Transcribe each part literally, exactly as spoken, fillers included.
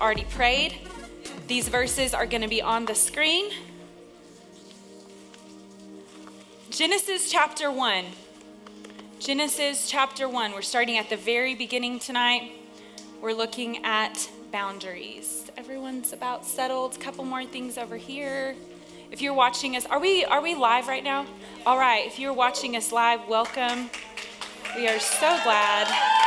already prayed. These verses are going to be on the screen. Genesis chapter one. Genesis chapter one. We're starting at the very beginning tonight. We're looking at boundaries. Everyone's about settled. A couple more things over here. If you're watching us, are we are we live right now? All right. If you're watching us live, welcome. We are so glad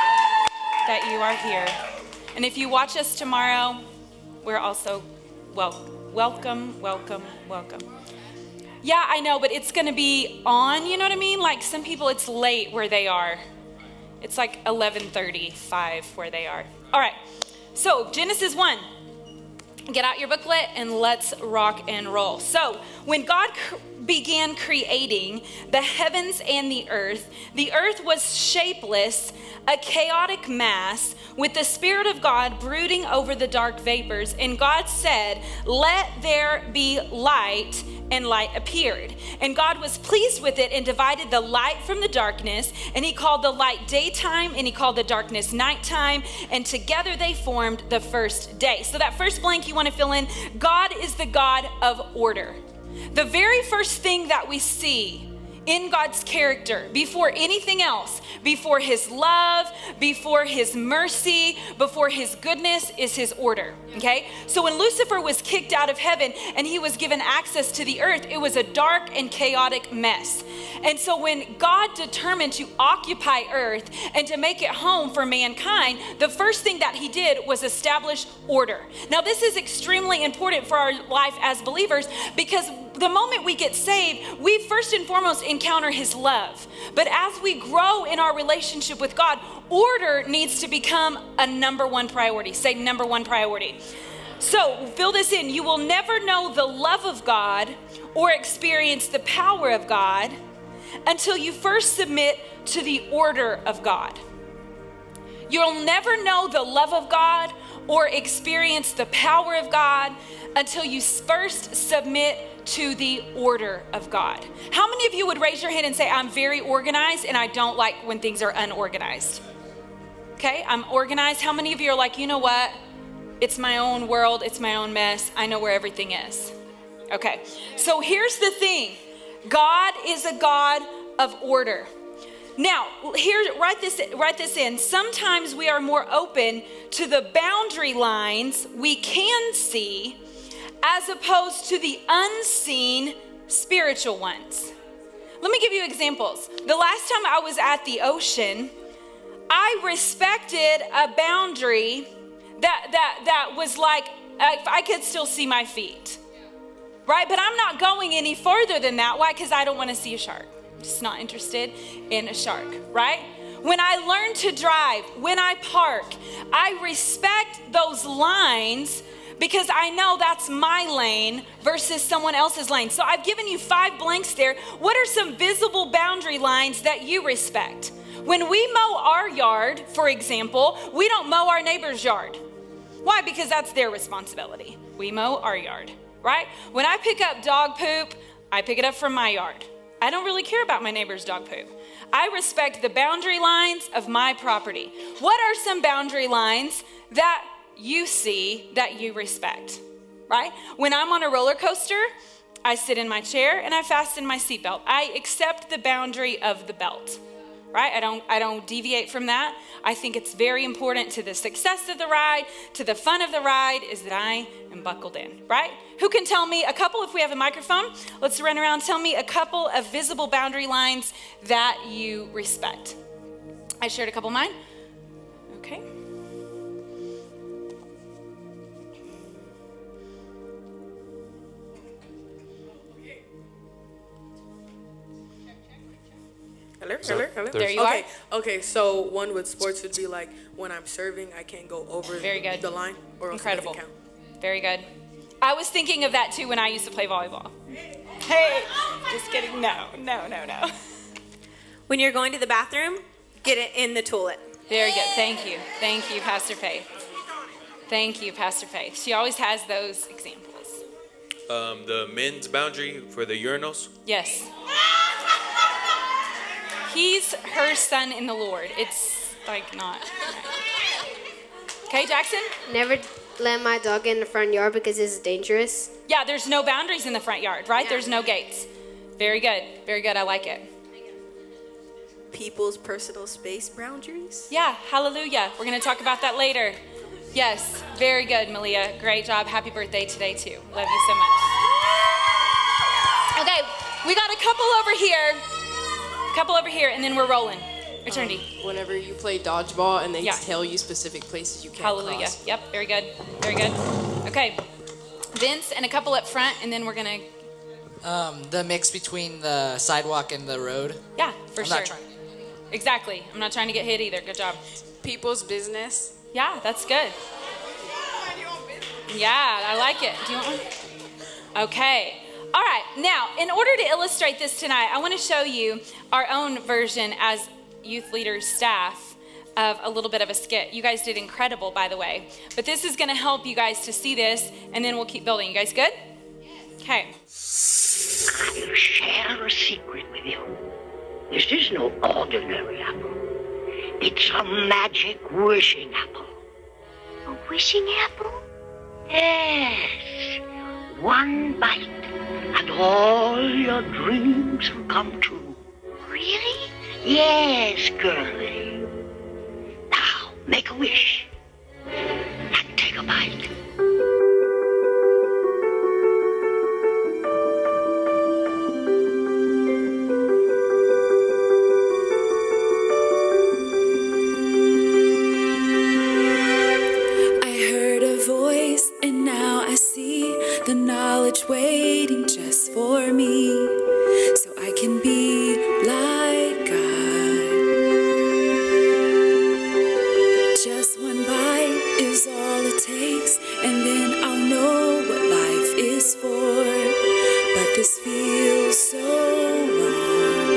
that you are here. And if you watch us tomorrow, we're also well, welcome, welcome, welcome. Yeah, I know, but it's going to be on, you know what I mean? Like some people, it's late where they are. It's like eleven thirty-five where they are. All right, so Genesis one. Get out your booklet and let's rock and roll. So when God cr- began creating the heavens and the earth, the earth was shapeless, a chaotic mass with the Spirit of God brooding over the dark vapors. And God said, "Let there be light," and light appeared. And God was pleased with it and divided the light from the darkness. And he called the light daytime and he called the darkness nighttime. And together they formed the first day. So that first blank you want to fill in, God is the God of order. The very first thing that we see in God's character, before anything else, before his love, before his mercy, before his goodness, is his order, okay? So when Lucifer was kicked out of heaven and he was given access to the earth, it was a dark and chaotic mess. And so when God determined to occupy earth and to make it home for mankind, the first thing that he did was establish order. Now this is extremely important for our life as believers, because the moment we get saved, we first and foremost encounter his love. But as we grow in our relationship with God, order needs to become a number one priority. Say number one priority. So fill this in. You will never know the love of God or experience the power of God until you first submit to the order of God. You'll never know the love of God or experience the power of God until you first submit to the order of God. How many of you would raise your hand and say, "I'm very organized and I don't like when things are unorganized"? Okay, I'm organized. How many of you are like, "You know what? It's my own world. It's my own mess. I know where everything is." Okay, so here's the thing. God is a God of order. Now, here, write this, write this in. Sometimes we are more open to the boundary lines we can see as opposed to the unseen spiritual ones. Let me give you examples. The last time I was at the ocean, I respected a boundary that, that, that was like, I could still see my feet, right? But I'm not going any further than that. Why? Because I don't want to see a shark. I'm just not interested in a shark, right? When I learn to drive, when I park, I respect those lines because I know that's my lane versus someone else's lane. So I've given you five blanks there. What are some visible boundary lines that you respect? When we mow our yard, for example, we don't mow our neighbor's yard. Why? Because that's their responsibility. We mow our yard, right? When I pick up dog poop, I pick it up from my yard. I don't really care about my neighbor's dog poop. I respect the boundary lines of my property. What are some boundary lines that you see that you respect, right? When I'm on a roller coaster, I sit in my chair and I fasten my seatbelt. I accept the boundary of the belt, right? I don't, I don't deviate from that. I think it's very important to the success of the ride, to the fun of the ride, is that I am buckled in, right? Who can tell me a couple, if we have a microphone, let's run around, tell me a couple of visible boundary lines that you respect. I shared a couple of mine. Okay. Hello, hello, hello. There you okay, are. Okay, so one with sports would be like when I'm serving, I can't go over Very good. the line. Or else Incredible. it doesn't count. Very good. I was thinking of that too when I used to play volleyball. Hey, just kidding. No, no, no, no. When you're going to the bathroom, get it in the toilet. Very good. Thank you. Thank you, Pastor Faith. Thank you, Pastor Faith. She always has those examples. Um, the men's boundary for the urinals. Yes. He's her son in the Lord. It's like not. Right. Okay, Jackson? Never, let my dog in the front yard because it's dangerous. Yeah, there's no boundaries in the front yard, right? Yeah. There's no gates. Very good. Very good. I like it. People's personal space boundaries? Yeah, hallelujah. We're going to talk about that later. Yes, very good, Malia. Great job. Happy birthday today, too. Love you so much. Okay, we got a couple over here. A couple over here, and then we're rolling. Eternity. Um, whenever you play dodgeball and they yeah. tell you specific places you can't hallelujah. cross. Yep, very good. Very good. Okay, Vince and a couple up front, and then we're going to... Um, the mix between the sidewalk and the road. Yeah, for I'm sure. Not trying to... Exactly. I'm not trying to get hit either. Good job. People's business. Yeah, that's good. Yeah, I like it. Do you want one? Okay. All right. Now, in order to illustrate this tonight, I want to show you our own version as youth leaders, staff, of a little bit of a skit. You guys did incredible, by the way. But this is going to help you guys to see this, and then we'll keep building. You guys good? Okay. I'll share a secret with you. This is no ordinary apple. It's a magic wishing apple. A wishing apple? Yes. One bite, and all your dreams will come true. Really? Yes, girlie. Now, make a wish. And take a bite. The knowledge waiting just for me, so I can be like God. Just one bite is all it takes, and then I'll know what life is for. But this feels so wrong.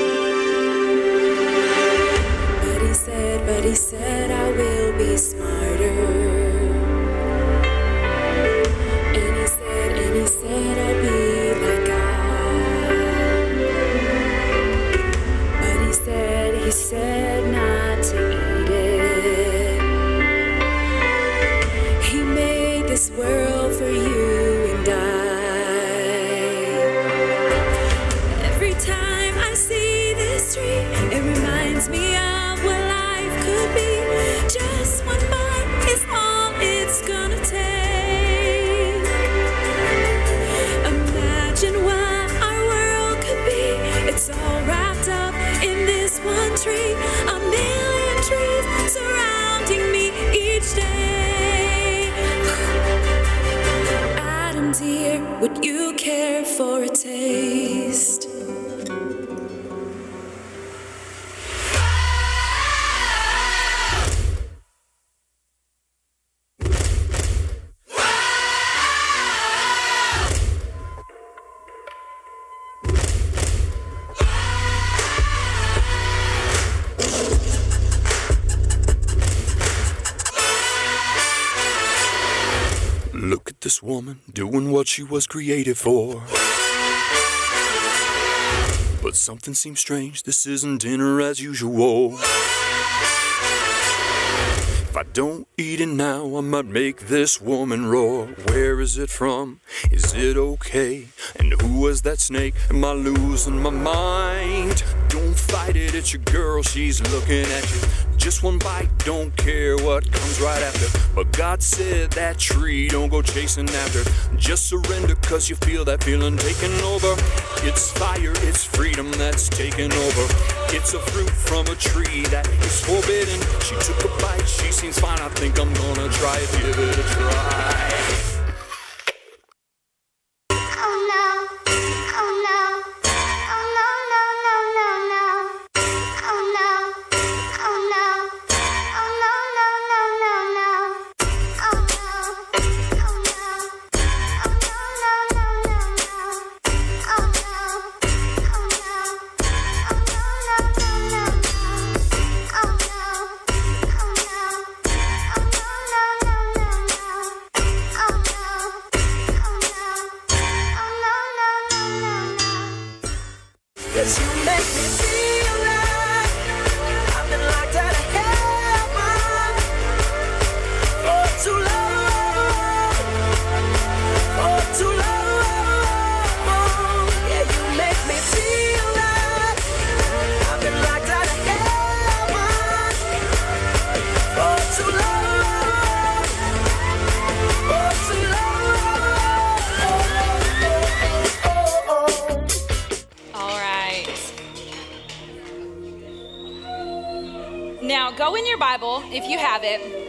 But he said, but he said I will be smarter. He said I'll be like God. But he said, he said not to eat it. He made this world for you and I. Every time I see this tree, it reminds me of what life could be. Just one bite is all it's gonna take. It's all wrapped up in this one tree, a million trees surrounding me each day. Adam, dear, would you care for a taste? Look at this woman doing what she was created for. But something seems strange, this isn't dinner as usual. If I don't eat it now, I might make this woman roar. Where is it from? Is it okay? And who was that snake? Am I losing my mind? Don't fight it, it's your girl, she's looking at you. Just one bite, don't care what comes right after. But God said that tree, don't go chasing after. Just surrender cause you feel that feeling taking over. It's fire, it's freedom that's taking over. It's a fruit from a tree that is forbidden. She took a bite, she seems fine, I think I'm gonna try it, give it a try. To love, love, love. go in your Bible, if you have it,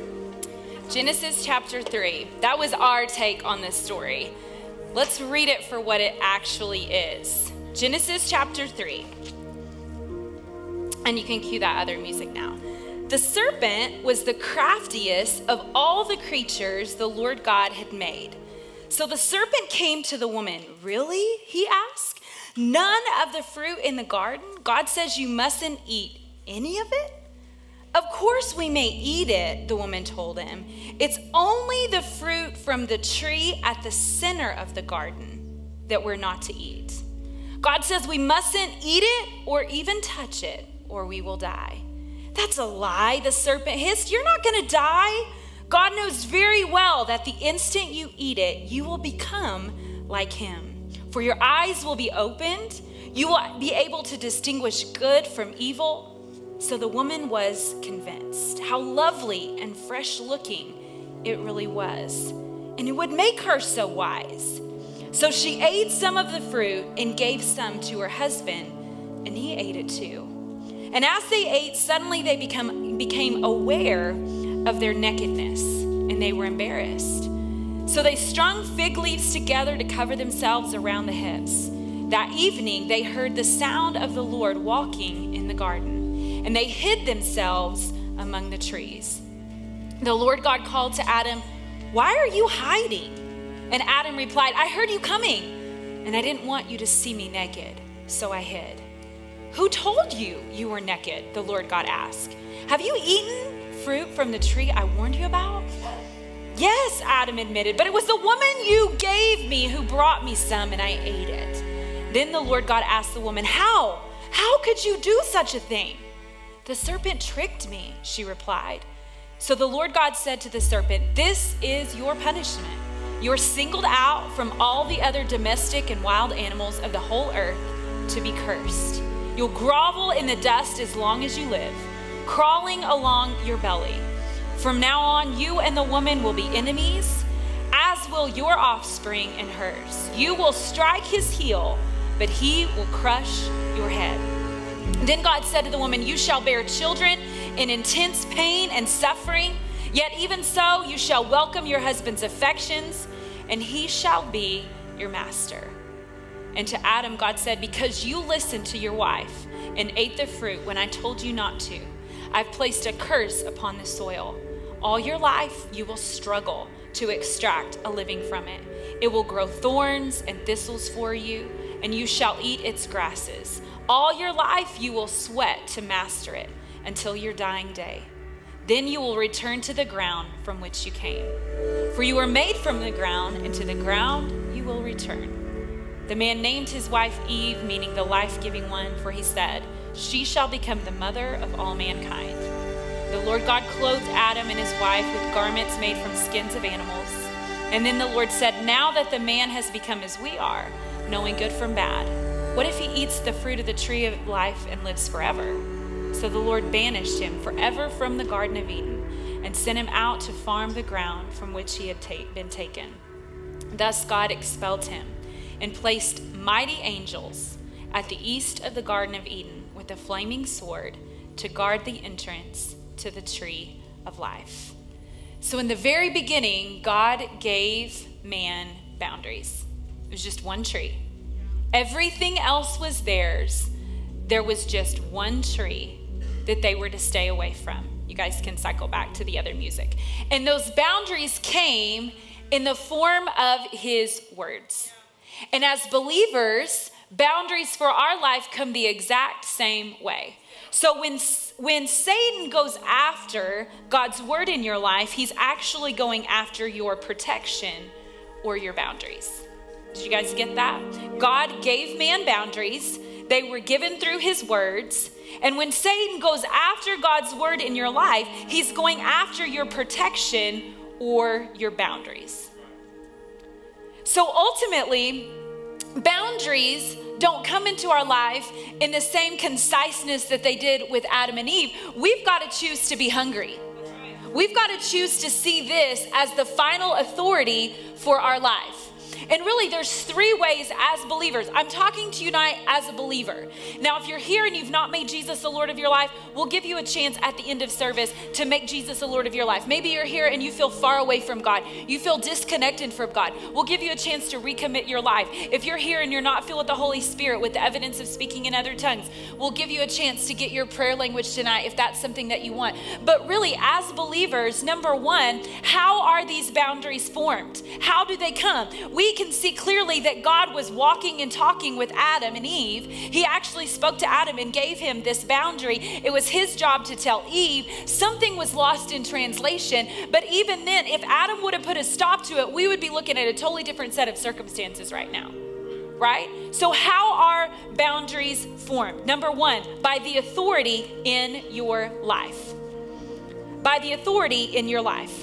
Genesis chapter three. That was our take on this story. Let's read it for what it actually is. Genesis chapter three. And you can cue that other music now. The serpent was the craftiest of all the creatures the Lord God had made. So the serpent came to the woman. Really? He asked. None of the fruit in the garden? God says you mustn't eat any of it? Of course we may eat it, the woman told him. It's only the fruit from the tree at the center of the garden that we're not to eat. God says we mustn't eat it or even touch it, or we will die. That's a lie, the serpent hissed. You're not going to die. God knows very well that the instant you eat it, you will become like him. For your eyes will be opened. You will be able to distinguish good from evil. So the woman was convinced how lovely and fresh looking it really was. And it would make her so wise. So she ate some of the fruit and gave some to her husband, and he ate it too. And as they ate, suddenly they become, became aware of their nakedness, and they were embarrassed. So they strung fig leaves together to cover themselves around the hips. That evening, they heard the sound of the Lord walking in the garden, and they hid themselves among the trees. The Lord God called to Adam, "Why are you hiding?" And Adam replied, "I heard you coming, and I didn't want you to see me naked, so I hid." "Who told you you were naked?" the Lord God asked. "Have you eaten fruit from the tree I warned you about?" "Yes," Adam admitted, "but it was the woman you gave me who brought me some, and I ate it." Then the Lord God asked the woman, How? How could you do such a thing?" "The serpent tricked me," she replied. So the Lord God said to the serpent, "This is your punishment. You're singled out from all the other domestic and wild animals of the whole earth to be cursed. You'll grovel in the dust as long as you live, crawling along your belly. From now on, you and the woman will be enemies, as will your offspring and hers. You will strike his heel, but he will crush your head." Then God said to the woman, "You shall bear children in intense pain and suffering, yet even so you shall welcome your husband's affections, and he shall be your master." And to Adam, God said, "Because you listened to your wife and ate the fruit when I told you not to, I've placed a curse upon the soil. All your life you will struggle to extract a living from it. It will grow thorns and thistles for you, and you shall eat its grasses. All your life you will sweat to master it until your dying day. Then you will return to the ground from which you came. For you were made from the ground, and to the ground you will return." The man named his wife Eve, meaning the life-giving one, for he said, "She shall become the mother of all mankind." The Lord God clothed Adam and his wife with garments made from skins of animals. And then the Lord said, "Now that the man has become as we are, knowing good from bad, what if he eats the fruit of the tree of life and lives forever?" So the Lord banished him forever from the Garden of Eden and sent him out to farm the ground from which he had ta- been taken. Thus God expelled him and placed mighty angels at the east of the Garden of Eden with a flaming sword to guard the entrance to the tree of life. So in the very beginning, God gave man boundaries. It was just one tree. Everything else was theirs. There was just one tree that they were to stay away from. You guys can cycle back to the other music. And those boundaries came in the form of his words. And as believers, boundaries for our life come the exact same way. So when, when Satan goes after God's word in your life, he's actually going after your protection or your boundaries. Did you guys get that? God gave man boundaries. They were given through his words. And when Satan goes after God's word in your life, he's going after your protection or your boundaries. So ultimately, boundaries don't come into our life in the same conciseness that they did with Adam and Eve. We've got to choose to be hungry. We've got to choose to see this as the final authority for our life. And really, there's three ways as believers. I'm talking to you tonight as a believer. Now, if you're here and you've not made Jesus the Lord of your life, we'll give you a chance at the end of service to make Jesus the Lord of your life. Maybe you're here and you feel far away from God. You feel disconnected from God. We'll give you a chance to recommit your life. If you're here and you're not filled with the Holy Spirit with the evidence of speaking in other tongues, we'll give you a chance to get your prayer language tonight if that's something that you want. But really, as believers, number one, how are these boundaries formed? How do they come? We can see clearly that God was walking and talking with Adam and Eve. He actually spoke to Adam and gave him this boundary. It was his job to tell Eve. Something was lost in translation, but even then, if Adam would have put a stop to it, we would be looking at a totally different set of circumstances right now. Right? So how are boundaries formed? Number one, by the authority in your life. By the authority in your life.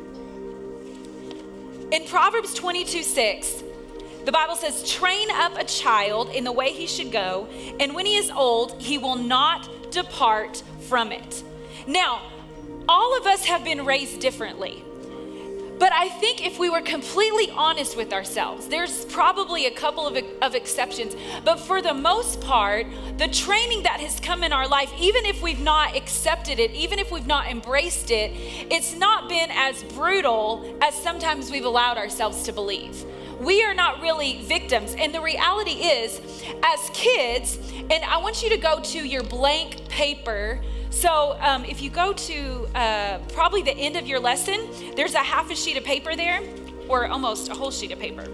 In Proverbs twenty-two six, the Bible says, train up a child in the way he should go, and when he is old, he will not depart from it. Now, all of us have been raised differently. But I think if we were completely honest with ourselves, there's probably a couple of, of exceptions. But for the most part, the training that has come in our life, even if we've not accepted it, even if we've not embraced it, it's not been as brutal as sometimes we've allowed ourselves to believe. We are not really victims. And the reality is, as kids, and I want you to go to your blank paper. So um, if you go to uh, probably the end of your lesson, there's a half a sheet of paper there, or almost a whole sheet of paper.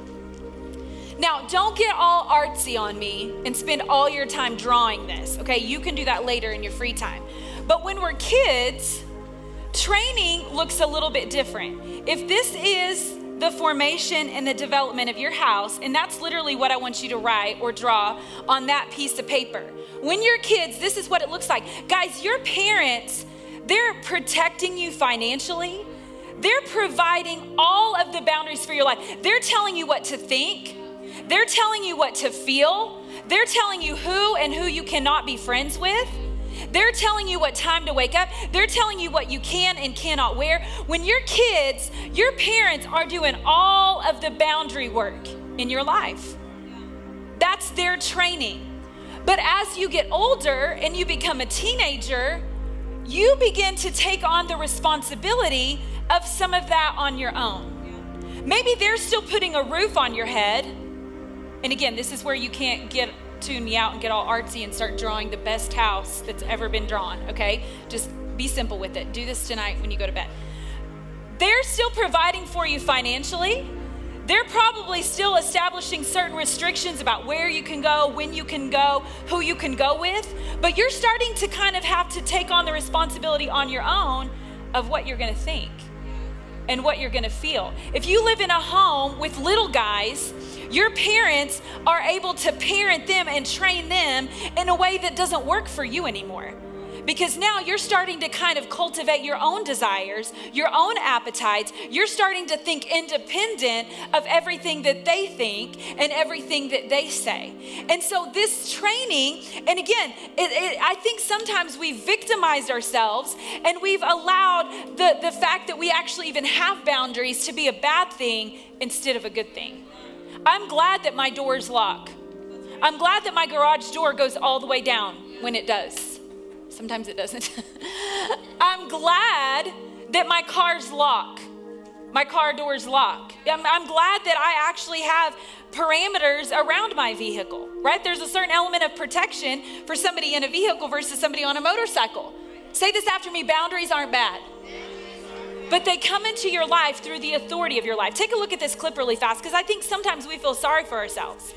Now, don't get all artsy on me and spend all your time drawing this, okay? You can do that later in your free time. But when we're kids, training looks a little bit different. If this is the formation and the development of your house, and that's literally what I want you to write or draw on that piece of paper. When you're kids, this is what it looks like. Guys, your parents, they're protecting you financially. They're providing all of the boundaries for your life. They're telling you what to think. They're telling you what to feel. They're telling you who and who you cannot be friends with. They're telling you what time to wake up. They're telling you what you can and cannot wear. When you're kids, your parents are doing all of the boundary work in your life. That's their training. But as you get older and you become a teenager, you begin to take on the responsibility of some of that on your own. Maybe they're still putting a roof on your head. And again, this is where you can't get tune me out and get all artsy and start drawing the best house that's ever been drawn, okay? Just be simple with it. Do this tonight when you go to bed. They're still providing for you financially. They're probably still establishing certain restrictions about where you can go, when you can go, who you can go with. But you're starting to kind of have to take on the responsibility on your own of what you're going to think and what you're going to feel. If you live in a home with little guys, your parents are able to parent them and train them in a way that doesn't work for you anymore. Because now you're starting to kind of cultivate your own desires, your own appetites. You're starting to think independent of everything that they think and everything that they say. And so this training, and again, it, it, I think sometimes we've victimized ourselves and we've allowed the, the fact that we actually even have boundaries to be a bad thing instead of a good thing. I'm glad that my doors lock. I'm glad that my garage door goes all the way down when it does. Sometimes it doesn't. I'm glad that my cars lock. My car doors lock. I'm, I'm glad that I actually have parameters around my vehicle, right? There's a certain element of protection for somebody in a vehicle versus somebody on a motorcycle. Say this after me, boundaries aren't bad. But they come into your life through the authority of your life. Take a look at this clip really fast, because I think sometimes we feel sorry for ourselves.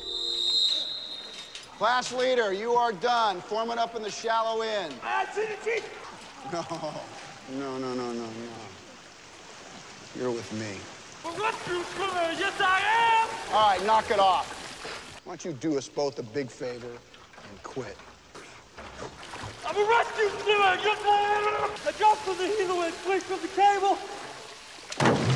Class leader, you are done. Form it up in the shallow end. No, no, no, no, no, no. You're with me. Yes, I am. All right, knock it off. Why don't you do us both a big favor and quit? I'm a rescue swimmer. Yes, I am. I jumped from the helo and switched from the cable.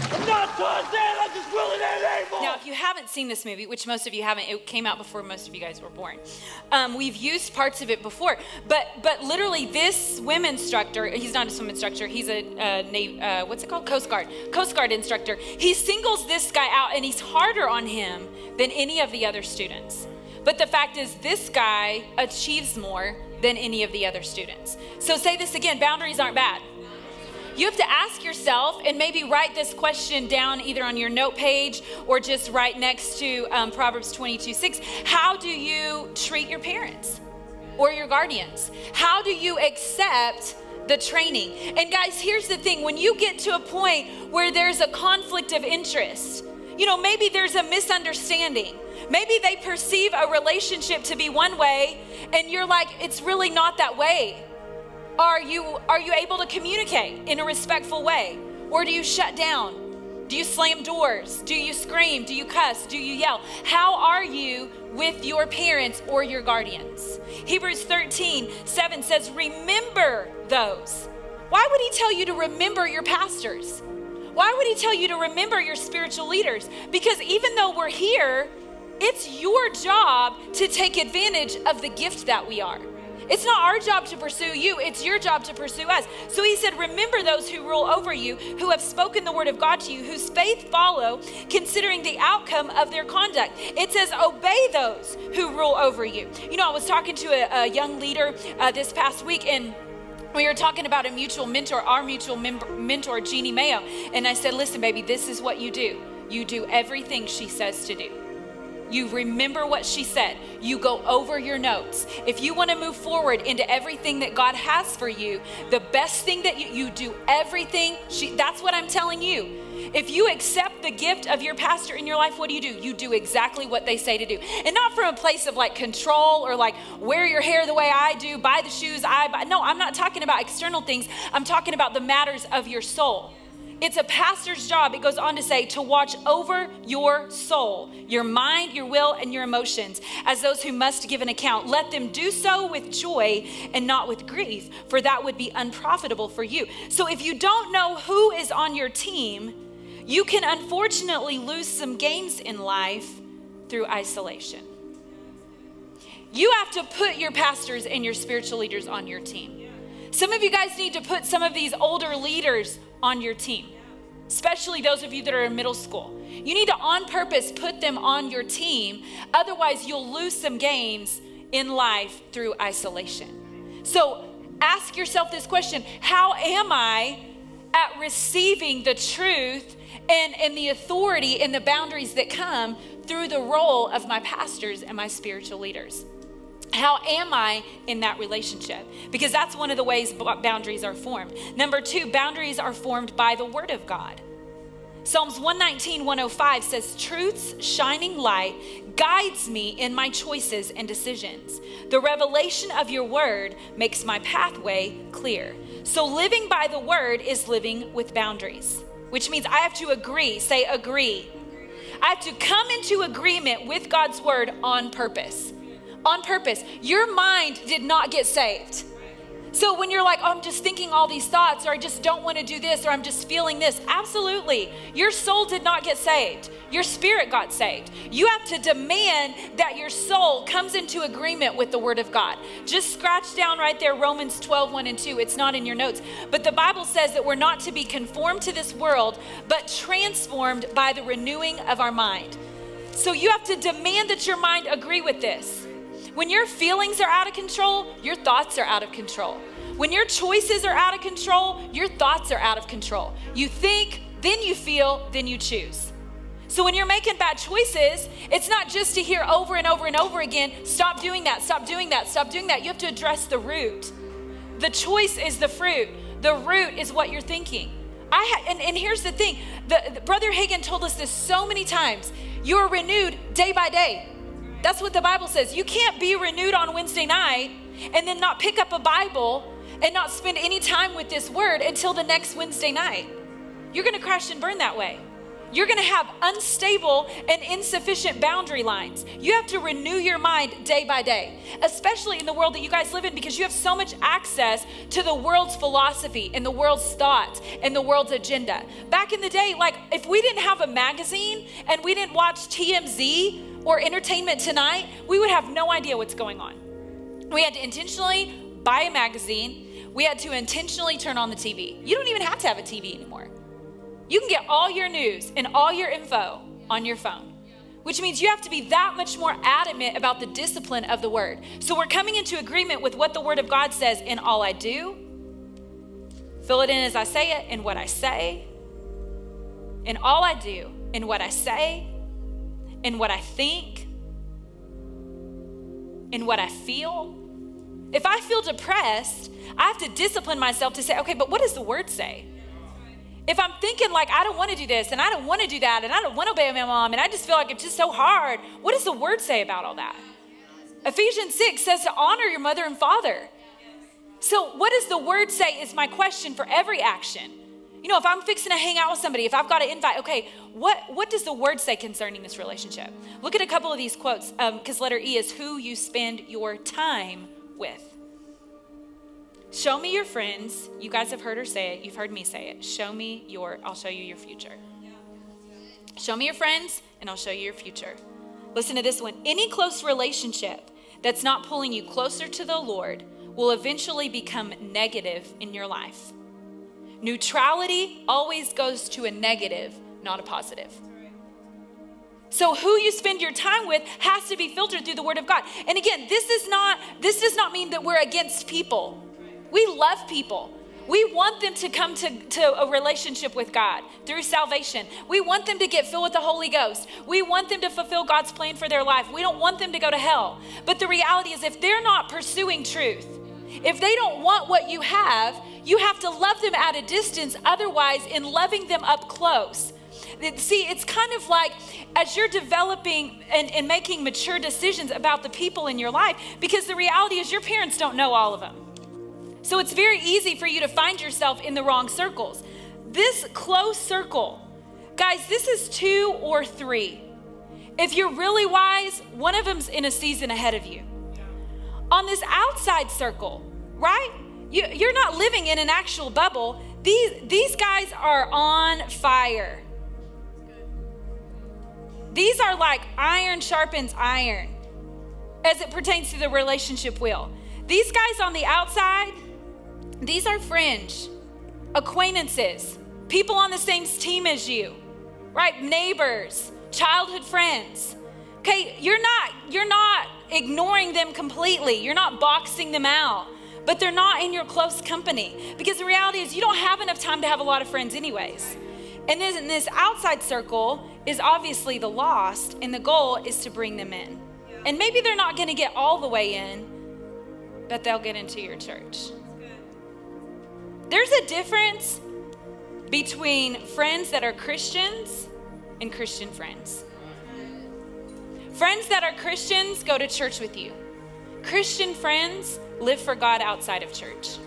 I'm not Tarzan, I'm just willing and able. Now, if you haven't seen this movie, which most of you haven't, it came out before most of you guys were born. Um, we've used parts of it before, but but literally this swim instructor, he's not a swim instructor, he's a, a Navy, uh, what's it called? Coast Guard. Coast Guard instructor. He singles this guy out and he's harder on him than any of the other students. But the fact is, this guy achieves more than any of the other students. So say this again, boundaries aren't bad. You have to ask yourself and maybe write this question down either on your note page or just right next to um, Proverbs twenty-two six. How do you treat your parents or your guardians? How do you accept the training? And guys, here's the thing. When you get to a point where there's a conflict of interest, you know, maybe there's a misunderstanding. Maybe they perceive a relationship to be one way and you're like, it's really not that way. Are you, are you able to communicate in a respectful way? Or do you shut down? Do you slam doors? Do you scream? Do you cuss? Do you yell? How are you with your parents or your guardians? Hebrews thirteen seven says, remember those. Why would he tell you to remember your pastors? Why would he tell you to remember your spiritual leaders? Because even though we're here, it's your job to take advantage of the gift that we are. It's not our job to pursue you, it's your job to pursue us. So he said, remember those who rule over you, who have spoken the word of God to you, whose faith follow, considering the outcome of their conduct. It says, obey those who rule over you. You know, I was talking to a, a young leader uh, this past week, and we were talking about a mutual mentor, our mutual mem- mentor, Jeannie Mayo. And I said, listen, baby, this is what you do. You do everything she says to do. You remember what she said. You go over your notes. If you want to move forward into everything that God has for you, the best thing that you, you do everything, she, that's what I'm telling you. If you accept the gift of your pastor in your life, what do you do? You do exactly what they say to do. And not from a place of like control or like wear your hair the way I do, buy the shoes I buy. No, I'm not talking about external things. I'm talking about the matters of your soul. It's a pastor's job, it goes on to say, to watch over your soul, your mind, your will, and your emotions as those who must give an account. Let them do so with joy and not with grief, for that would be unprofitable for you. So if you don't know who is on your team, you can unfortunately lose some gains in life through isolation. You have to put your pastors and your spiritual leaders on your team. Some of you guys need to put some of these older leaders on your team, especially those of you that are in middle school. You need to on purpose put them on your team. Otherwise, you'll lose some gains in life through isolation. So ask yourself this question: how am I at receiving the truth and, and the authority and the boundaries that come through the role of my pastors and my spiritual leaders? How am I in that relationship? Because that's one of the ways boundaries are formed. Number two, boundaries are formed by the word of God. Psalms one nineteen, one oh five says, truth's shining light guides me in my choices and decisions. The revelation of your word makes my pathway clear. So living by the word is living with boundaries, which means I have to agree. Say agree. I have to come into agreement with God's word on purpose. On purpose. Your mind did not get saved. So when you're like, oh, I'm just thinking all these thoughts, or I just don't want to do this, or I'm just feeling this. Absolutely. Your soul did not get saved. Your spirit got saved. You have to demand that your soul comes into agreement with the word of God. Just scratch down right there Romans twelve, one and two. It's not in your notes. But the Bible says that we're not to be conformed to this world, but transformed by the renewing of our mind. So you have to demand that your mind agree with this. When your feelings are out of control, your thoughts are out of control. When your choices are out of control, your thoughts are out of control. You think, then you feel, then you choose. So when you're making bad choices, it's not just to hear over and over and over again, stop doing that, stop doing that, stop doing that. You have to address the root. The choice is the fruit. The root is what you're thinking. I ha- and, and here's the thing. The, the, Brother Hagin told us this so many times. You're renewed day by day. That's what the Bible says. You can't be renewed on Wednesday night and then not pick up a Bible and not spend any time with this word until the next Wednesday night. You're going to crash and burn that way. you're going to have unstable and insufficient boundary lines. You have to renew your mind day by day, especially in the world that you guys live in, because you have so much access to the world's philosophy and the world's thoughts and the world's agenda. Back in the day, like if we didn't have a magazine and we didn't watch T M Z or Entertainment Tonight, we would have no idea what's going on. We had to intentionally buy a magazine. We had to intentionally turn on the T V. You don't even have to have a T V anymore. You can get all your news and all your info on your phone, which means you have to be that much more adamant about the discipline of the word. So we're coming into agreement with what the word of God says in all I do. Fill it in as I say it, in what I say, in all I do, in what I say, in what I think, in what I feel. If I feel depressed, I have to discipline myself to say, okay, but what does the word say? If I'm thinking like, I don't want to do this and I don't want to do that and I don't want to obey my mom and I just feel like it's just so hard, what does the word say about all that? Ephesians six says to honor your mother and father. So what does the word say is my question for every action. You know, if I'm fixing to hang out with somebody, if I've got to invite, okay, what, what does the word say concerning this relationship? Look at a couple of these quotes, because um, letter E is who you spend your time with. Show me your friends. You guys have heard her say it. You've heard me say it. Show me your, I'll show you your future. Show me your friends and I'll show you your future. Listen to this one. Any close relationship that's not pulling you closer to the Lord will eventually become negative in your life. Neutrality always goes to a negative, not a positive. So who you spend your time with has to be filtered through the word of God. And again, this is not, this does not mean that we're against people. We love people. We want them to come to, to a relationship with God through salvation. We want them to get filled with the Holy Ghost. We want them to fulfill God's plan for their life. We don't want them to go to hell. But the reality is if they're not pursuing truth, if they don't want what you have, you have to love them at a distance. Otherwise, in loving them up close. See, it's kind of like as you're developing and, and making mature decisions about the people in your life, because the reality is your parents don't know all of them. So it's very easy for you to find yourself in the wrong circles. This close circle, guys, this is two or three. If you're really wise, one of them's in a season ahead of you. On this outside circle, right? You, you're not living in an actual bubble. These, these guys are on fire. These are like iron sharpens iron as it pertains to the relationship wheel. These guys on the outside, these are fringe, acquaintances, people on the same team as you, right? Neighbors, childhood friends. Okay, you're not, you're not ignoring them completely. You're not boxing them out, but they're not in your close company, because the reality is you don't have enough time to have a lot of friends anyways. And then this outside circle is obviously the lost, and the goal is to bring them in. And maybe they're not going to get all the way in, but they'll get into your church. There's a difference between friends that are Christians and Christian friends. Friends that are Christians go to church with you. Christian friends live for God outside of church.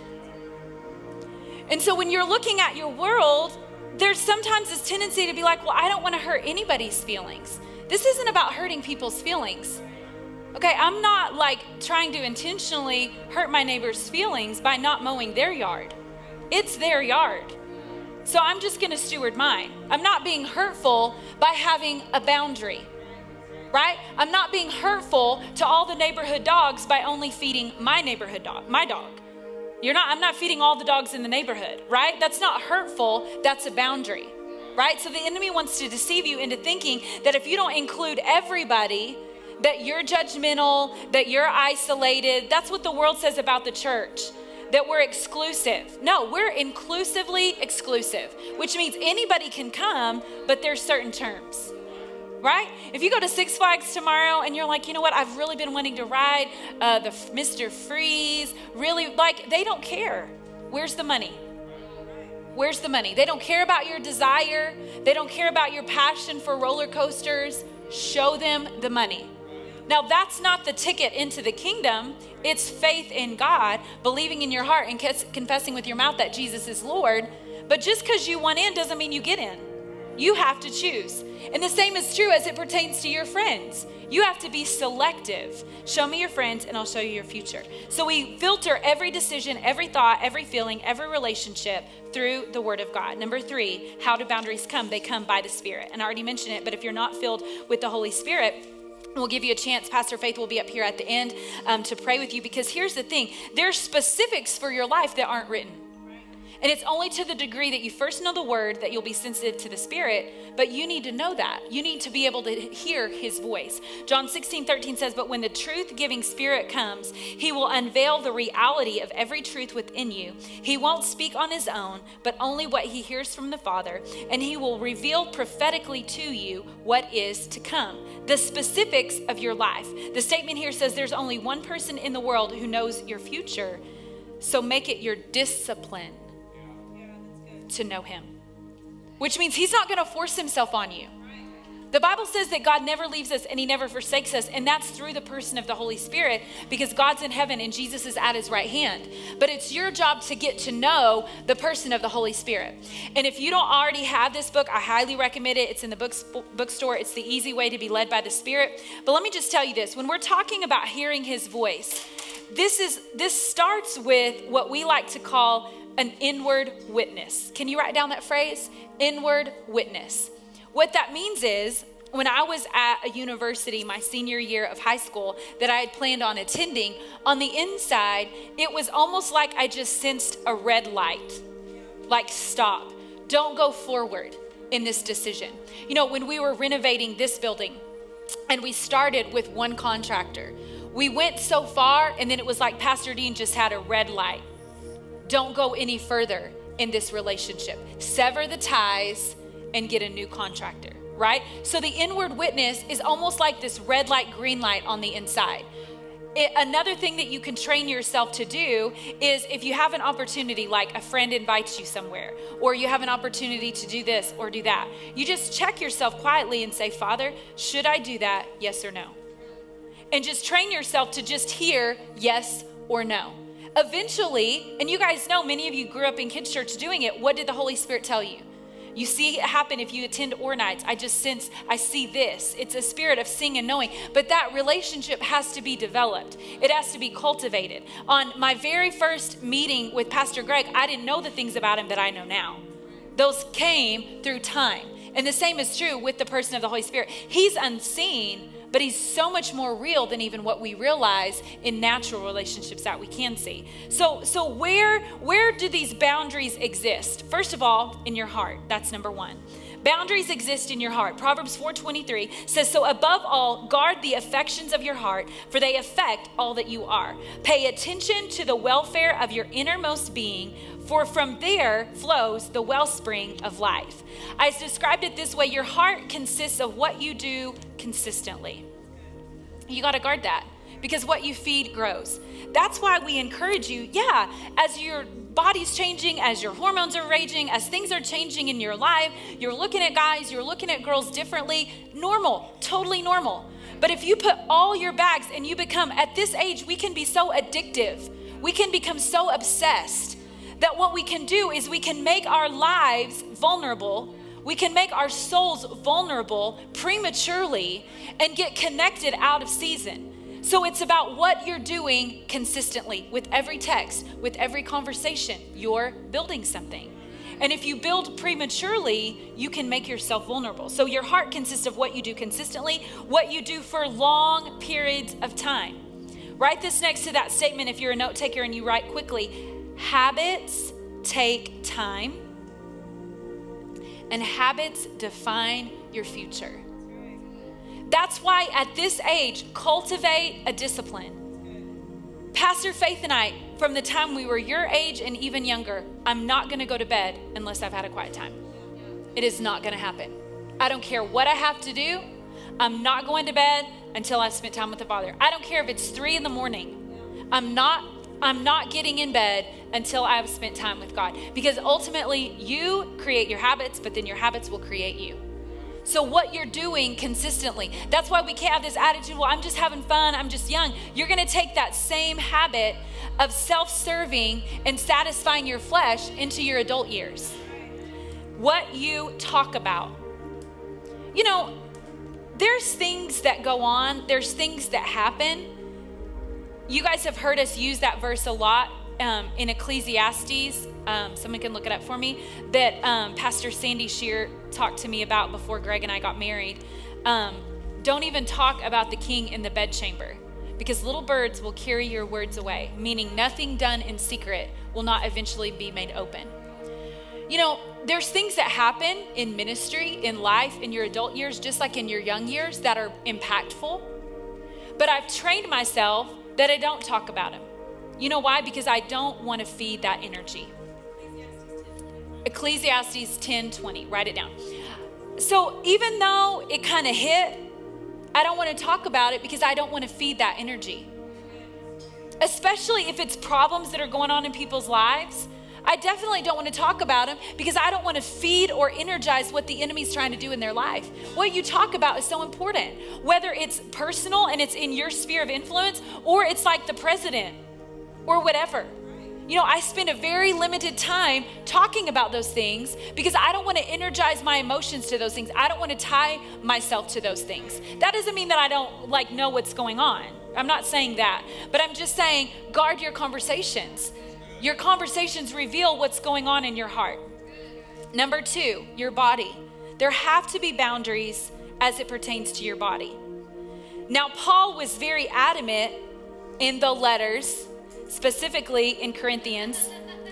And so when you're looking at your world, there's sometimes this tendency to be like, well, I don't want to hurt anybody's feelings. This isn't about hurting people's feelings. Okay, I'm not like trying to intentionally hurt my neighbor's feelings by not mowing their yard. It's their yard. So I'm just going to steward mine. I'm not being hurtful by having a boundary, right? I'm not being hurtful to all the neighborhood dogs by only feeding my neighborhood dog, my dog. You're not, I'm not feeding all the dogs in the neighborhood, right? That's not hurtful. That's a boundary, right? So the enemy wants to deceive you into thinking that if you don't include everybody, that you're judgmental, that you're isolated. That's what the world says about the church, that we're exclusive. No, we're inclusively exclusive, which means anybody can come, but there's certain terms, right? If you go to Six Flags tomorrow and you're like, you know what, I've really been wanting to ride uh, the Mister Freeze, really, like, they don't care. Where's the money? Where's the money? They don't care about your desire. They don't care about your passion for roller coasters. Show them the money. Now, that's not the ticket into the kingdom. It's faith in God, believing in your heart and confessing with your mouth that Jesus is Lord. But just because you want in doesn't mean you get in. You have to choose. And the same is true as it pertains to your friends. You have to be selective. Show me your friends and I'll show you your future. So we filter every decision, every thought, every feeling, every relationship through the Word of God. Number three, how do boundaries come? They come by the Spirit. And I already mentioned it, but if you're not filled with the Holy Spirit, we'll give you a chance. Pastor Faith will be up here at the end um, to pray with you, because here's the thing. There's specifics for your life that aren't written. And it's only to the degree that you first know the Word that you'll be sensitive to the Spirit, but you need to know that. You need to be able to hear His voice. John sixteen thirteen says, but when the truth-giving Spirit comes, He will unveil the reality of every truth within you. He won't speak on His own, but only what He hears from the Father, and He will reveal prophetically to you what is to come. The specifics of your life. The statement here says there's only one person in the world who knows your future, so make it your discipline to know Him, which means He's not going to force Himself on you. The Bible says that God never leaves us and He never forsakes us, and that's through the person of the Holy Spirit, because God's in heaven and Jesus is at His right hand. But it's your job to get to know the person of the Holy Spirit. And if you don't already have this book, I highly recommend it. It's in the books, bookstore. It's the easy way to be led by the Spirit. But let me just tell you this. When we're talking about hearing His voice, this is this starts with what we like to call an inward witness. Can you write down that phrase? Inward witness. What that means is, when I was at a university my senior year of high school that I had planned on attending, on the inside, it was almost like I just sensed a red light. Like, stop. Don't go forward in this decision. You know, when we were renovating this building and we started with one contractor, we went so far and then it was like Pastor Dean just had a red light. Don't go any further in this relationship. Sever the ties and get a new contractor, right? So the inward witness is almost like this red light, green light on the inside. It, another thing that you can train yourself to do is, if you have an opportunity, like a friend invites you somewhere, or you have an opportunity to do this or do that, you just check yourself quietly and say, Father, should I do that? Yes or no? And just train yourself to just hear yes or no. Eventually, and you guys know, many of you grew up in kids' church doing it. What did the Holy Spirit tell you? You see it happen if you attend Or Nights. I just sense, I see this. It's a spirit of seeing and knowing. But that relationship has to be developed. It has to be cultivated. On my very first meeting with Pastor Greg, I didn't know the things about him that I know now. Those came through time. And the same is true with the person of the Holy Spirit. He's unseen, but He's so much more real than even what we realize in natural relationships that we can see. So, so where, where do these boundaries exist? First of all, in your heart. That's number one. Boundaries exist in your heart. Proverbs four twenty-three says, so above all, guard the affections of your heart, for they affect all that you are. Pay attention to the welfare of your innermost being, for from there flows the wellspring of life. I described it this way. Your heart consists of what you do consistently. You got to guard that, because what you feed grows. That's why we encourage you, yeah, as your body's changing, as your hormones are raging, as things are changing in your life, you're looking at guys, you're looking at girls differently. Normal, totally normal. But if you put all your bags and you become, at this age, we can be so addictive. We can become so obsessed that what we can do is we can make our lives vulnerable. We can make our souls vulnerable prematurely and get connected out of season. So it's about what you're doing consistently. With every text, with every conversation, you're building something. And if you build prematurely, you can make yourself vulnerable. So your heart consists of what you do consistently, what you do for long periods of time. Write this next to that statement if you're a note taker and you write quickly. Habits take time, and habits define your future. That's why at this age, cultivate a discipline. Pastor Faith and I, from the time we were your age and even younger, I'm not going to go to bed unless I've had a quiet time. It is not going to happen. I don't care what I have to do. I'm not going to bed until I've spent time with the Father. I don't care if it's three in the morning. I'm not I'm not getting in bed until I've spent time with God, because ultimately you create your habits, but then your habits will create you. So what you're doing consistently, that's why we can't have this attitude, well, I'm just having fun, I'm just young. You're going to take that same habit of self-serving and satisfying your flesh into your adult years. What you talk about you know, there's things that go on. There's things that happen. You guys have heard us use that verse a lot um, in Ecclesiastes. Um, someone can look it up for me. That um, Pastor Sandy Shear talked to me about before Greg and I got married. Um, don't even talk about the king in the bedchamber, because little birds will carry your words away, meaning nothing done in secret will not eventually be made open. You know, there's things that happen in ministry, in life, in your adult years, just like in your young years, that are impactful. But I've trained myself that I don't talk about them. You know why? Because I don't want to feed that energy. Ecclesiastes ten twenty, write it down. So even though it kind of hit, I don't want to talk about it because I don't want to feed that energy. Especially if it's problems that are going on in people's lives. I definitely don't want to talk about them because I don't want to feed or energize what the enemy's trying to do in their life. What you talk about is so important, whether it's personal and it's in your sphere of influence, or it's like the president or whatever. You know, I spend a very limited time talking about those things because I don't want to energize my emotions to those things. I don't want to tie myself to those things. That doesn't mean that I don't like know what's going on. I'm not saying that, but I'm just saying guard your conversations. Your conversations reveal what's going on in your heart. Number two, your body. There have to be boundaries as it pertains to your body. Now, Paul was very adamant in the letters, specifically in Corinthians,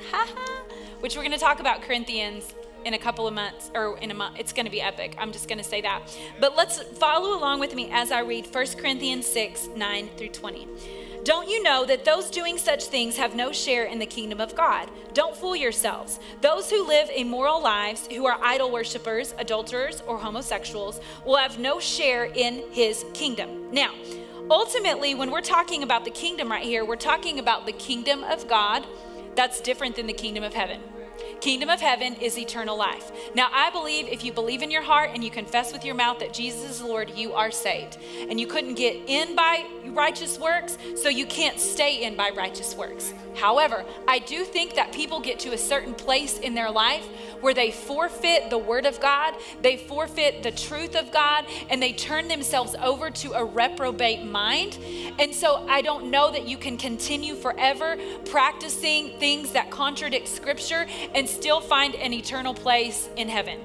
which we're going to talk about Corinthians in a couple of months, or in a month. It's going to be epic. I'm just going to say that. But let's follow along with me as I read First Corinthians six, nine through twenty. Don't you know that those doing such things have no share in the kingdom of God? Don't fool yourselves. Those who live immoral lives, who are idol worshipers, adulterers, or homosexuals, will have no share in his kingdom. Now, ultimately, when we're talking about the kingdom right here, we're talking about the kingdom of God. That's different than the kingdom of heaven. Kingdom of heaven is eternal life. Now, I believe if you believe in your heart and you confess with your mouth that Jesus is Lord, you are saved. And you couldn't get in by righteous works, so you can't stay in by righteous works. However, I do think that people get to a certain place in their life where they forfeit the word of God, they forfeit the truth of God, and they turn themselves over to a reprobate mind. And so I don't know that you can continue forever practicing things that contradict Scripture and still find an eternal place in heaven.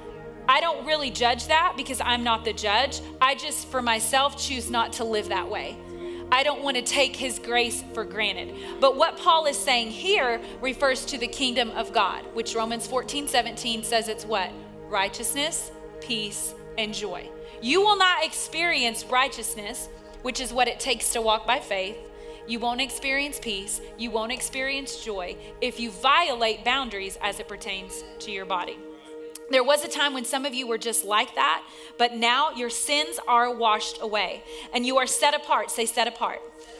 I don't really judge that because I'm not the judge. I just, for myself, choose not to live that way. I don't want to take his grace for granted. But what Paul is saying here refers to the kingdom of God, which Romans fourteen seventeen says it's what? Righteousness, peace, and joy. You will not experience righteousness, which is what it takes to walk by faith. You won't experience peace. You won't experience joy if you violate boundaries as it pertains to your body. There was a time when some of you were just like that, but now your sins are washed away and you are set apart. Say set apart.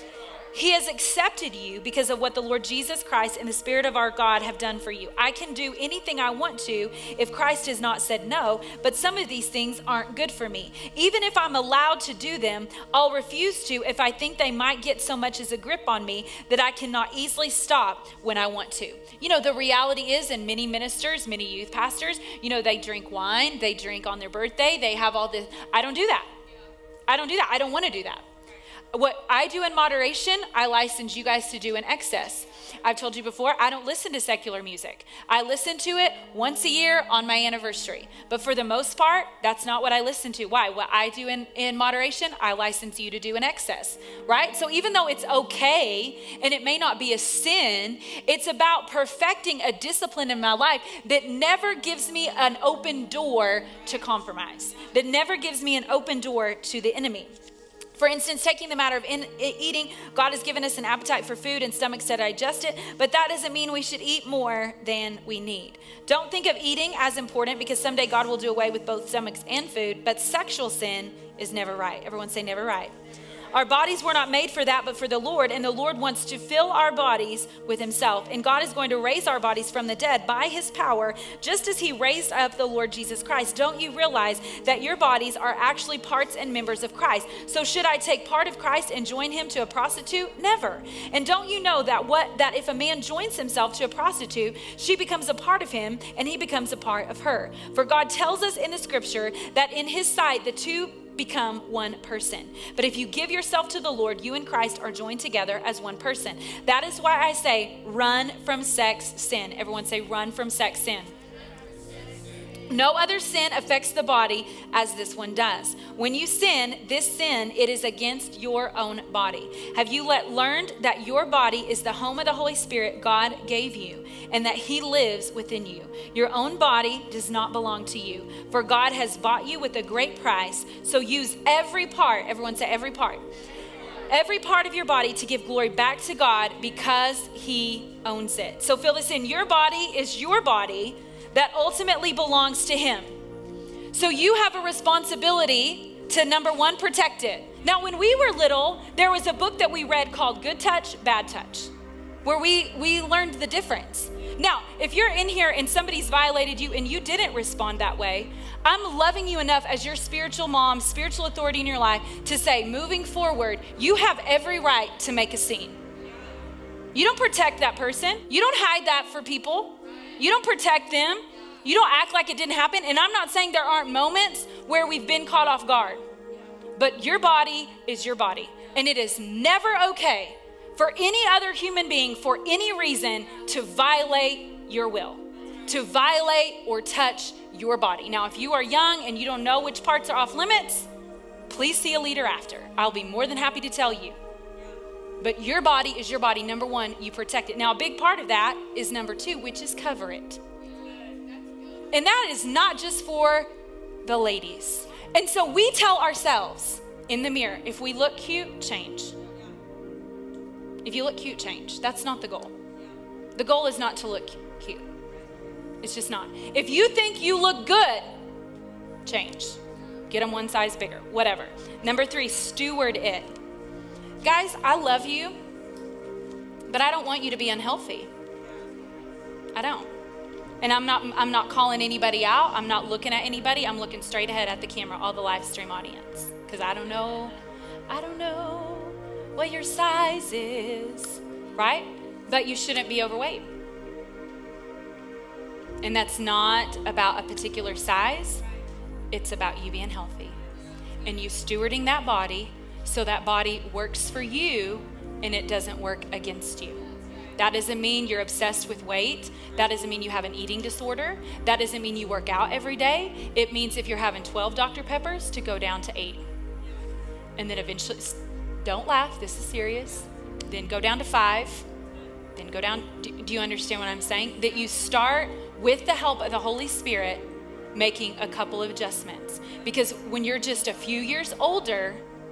He has accepted you because of what the Lord Jesus Christ and the Spirit of our God have done for you. I can do anything I want to if Christ has not said no, but some of these things aren't good for me. Even if I'm allowed to do them, I'll refuse to if I think they might get so much as a grip on me that I cannot easily stop when I want to. You know, the reality is, in many ministers, many youth pastors, you know, they drink wine, they drink on their birthday, they have all this. I don't do that. I don't do that. I don't want to do that. What I do in moderation, I license you guys to do in excess. I've told you before, I don't listen to secular music. I listen to it once a year on my anniversary. But for the most part, that's not what I listen to. Why? What I do in, in moderation, I license you to do in excess, right? So even though it's okay, and it may not be a sin, it's about perfecting a discipline in my life that never gives me an open door to compromise, that never gives me an open door to the enemy. For instance, taking the matter of in, eating, God has given us an appetite for food and stomachs to digest it, but that doesn't mean we should eat more than we need. Don't think of eating as important because someday God will do away with both stomachs and food, but sexual sin is never right. Everyone say never right. Our bodies were not made for that, but for the Lord. And the Lord wants to fill our bodies with himself. And God is going to raise our bodies from the dead by his power, just as he raised up the Lord Jesus Christ. Don't you realize that your bodies are actually parts and members of Christ? So should I take part of Christ and join him to a prostitute? Never. And don't you know that what that if a man joins himself to a prostitute, she becomes a part of him and he becomes a part of her. For God tells us in the scripture that in his sight the two become one person. But if you give yourself to the Lord, you and Christ are joined together as one person. That is why I say run from sex sin. Everyone say run from sex sin. No other sin affects the body as this one does. When you sin, this sin, it is against your own body. Have you let, learned that your body is the home of the Holy Spirit God gave you and that he lives within you? Your own body does not belong to you, for God has bought you with a great price. So use every part, everyone say every part, every part of your body to give glory back to God because he owns it. So fill this in. Your body is your body that ultimately belongs to him. So you have a responsibility to, number one, protect it. Now, when we were little, there was a book that we read called Good Touch, Bad Touch, where we, we learned the difference. Now, if you're in here and somebody's violated you and you didn't respond that way, I'm loving you enough as your spiritual mom, spiritual authority in your life to say, moving forward, you have every right to make a scene. You don't protect that person. You don't hide that for people. You don't protect them. You don't act like it didn't happen. And I'm not saying there aren't moments where we've been caught off guard. But your body is your body. And it is never okay for any other human being for any reason to violate your will, to violate or touch your body. Now, if you are young and you don't know which parts are off limits, please see a leader after. I'll be more than happy to tell you. But your body is your body. Number one, you protect it. Now, a big part of that is number two, which is cover it. And that is not just for the ladies. And so we tell ourselves in the mirror, if we look cute, change. If you look cute, change. That's not the goal. The goal is not to look cute. It's just not. If you think you look good, change. Get them one size bigger, whatever. Number three, steward it. Guys, I love you, but I don't want you to be unhealthy. I don't. And I'm not I'm not calling anybody out. I'm not looking at anybody. I'm looking straight ahead at the camera, all the live stream audience. Because I don't know, I don't know what your size is, right? But you shouldn't be overweight. And that's not about a particular size. It's about you being healthy. And you stewarding that body so that body works for you and it doesn't work against you. That doesn't mean you're obsessed with weight. That doesn't mean you have an eating disorder. That doesn't mean you work out every day. It means if you're having twelve Doctor Peppers to go down to eight. And then eventually, don't laugh, this is serious. Then go down to five. Then go down, do, do you understand what I'm saying? That you start with the help of the Holy Spirit making a couple of adjustments. Because when you're just a few years older,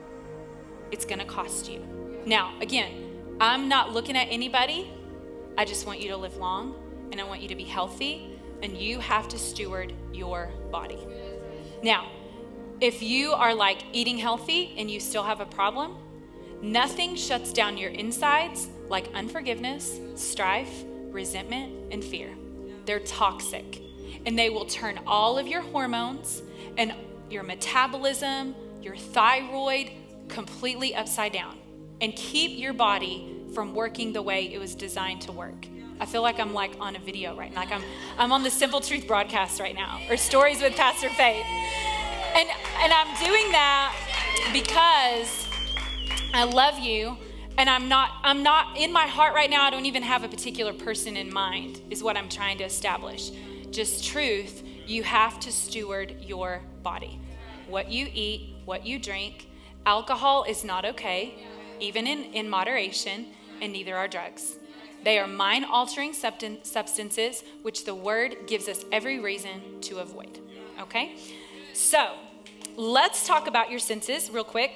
it's gonna cost you. Now, again, I'm not looking at anybody. I just want you to live long and I want you to be healthy, and you have to steward your body. Now, if you are like eating healthy and you still have a problem, nothing shuts down your insides like unforgiveness, strife, resentment, and fear. They're toxic, and they will turn all of your hormones and your metabolism, your thyroid completely upside down and keep your body from working the way it was designed to work. I feel like I'm like on a video right now. Like I'm, I'm on the Simple Truth broadcast right now, or Stories with Pastor Faith. And, and I'm doing that because I love you, and I'm not, I'm not, in my heart right now, I don't even have a particular person in mind, is what I'm trying to establish. Just truth, you have to steward your body. What you eat, what you drink. Alcohol is not okay, even in, in moderation, and neither are drugs. They are mind-altering substances, which the word gives us every reason to avoid, okay? So, let's talk about your senses real quick.